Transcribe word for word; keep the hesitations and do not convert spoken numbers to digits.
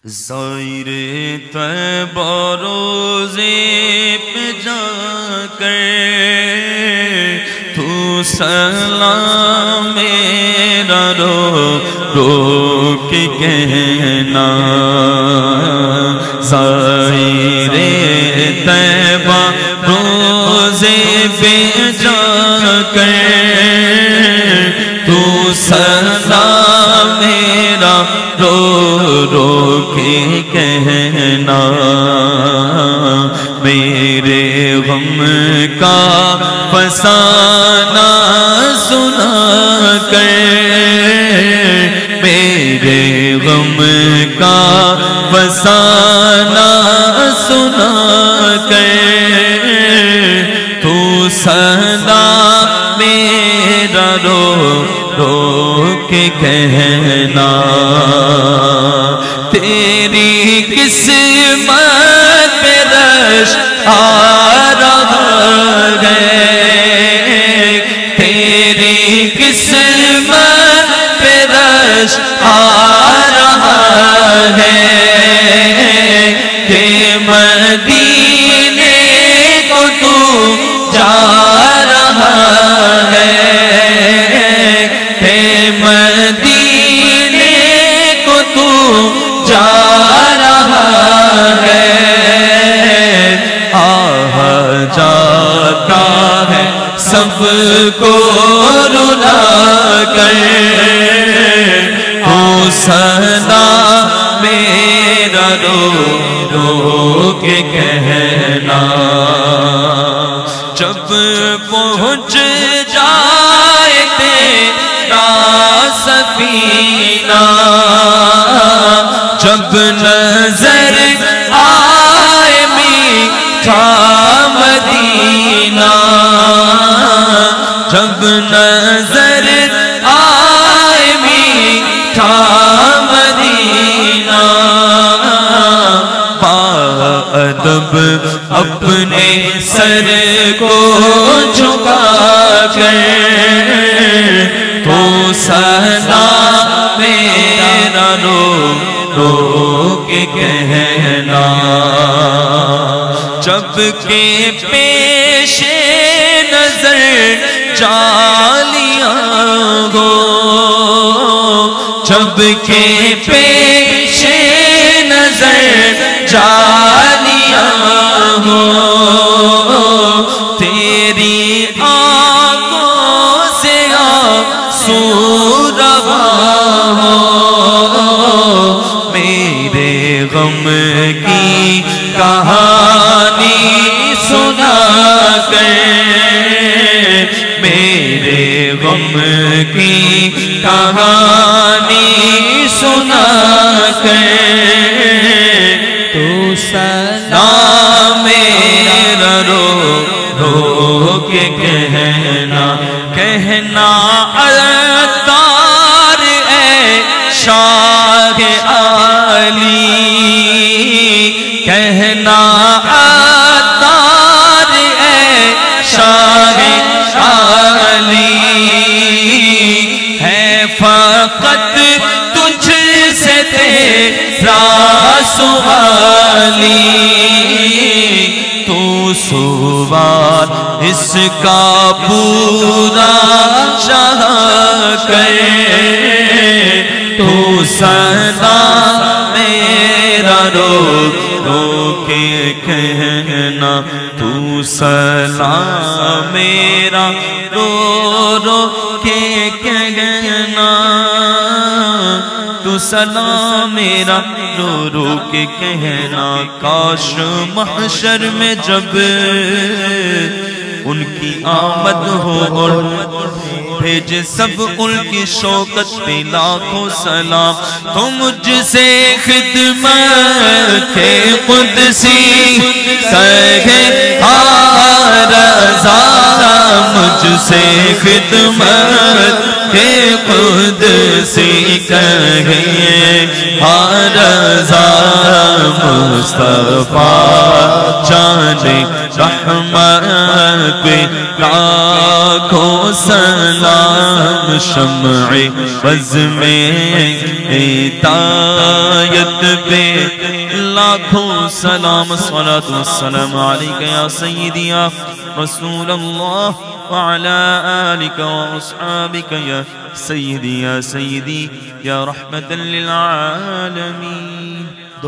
زائر طیبہ روزے پہ جا کر تو سلام میرا رو رو کے کہنا، زائر طیبہ روزے پہ جا کر تو سلام میرا رو رو کے کہنا، میرے غم کا فسانہ سنا کر، میرے غم کا فسانہ سنا کر تو سدا میرا رو رو کے کہنا، تیری قسمت پہ رش آ رہا ہے، تیری قسمت پہ رش آ رہا ہے کہ مدینے کو تو جا رہا ہے، کہ مدینے کو تو جا رہا ہے، آہ جاتا ہے سب کو رلا کر تو سدا میرا رو رو کے کہنا، جب پہنچ جائے تیرا سفینہ، جب نظر آئے میٹھا مدینہ، جب نظر آئے میٹھا مدینہ، با-ادب اپنے سر کو جھکا کر تو سدا میرا رو رو کے کہنا، جب کہ پیش نظر جالیاں ہو، جب کہ پیش نظر جالیاں ہو، تیری آنکھوں سے آنسو رواں ہو، میرے غم کی کہانی سنا کر، میرے غم کی کہانی سنا کر تو سلام میرا رو رو کے کہنا، کہنا عطار اے شاہ علی، کہنا عطار اے شاہ علی، ہے فقط تجھ سے تیرا سوالی، تو سوال اس کا پورا شاہ کر تو سدا میرا رو رو کے کہنا، تو سلام میرا رو رو کے کہنا، تو سلام میرا رو رو کے کہنا، کاش محشر میں جب ان کی آمد ہو اور بھیج سب ان کی شوکت پہ لاکھوں سلام، تو مجھ سے خدمت قدسی کہے رضا، مجھ سے خدمت قدسی کہے رضا، مصطفیٰ جانے رحمت پہ لاکھوں سلام شمع بز میں ہدایت پہ لاکھوں سلام صلاۃ والسلام علیک یا سیدی یا رسول اللہ وعلى آلك وأصحابك يا سيدي يا سيدي يا رحمة للعالمين.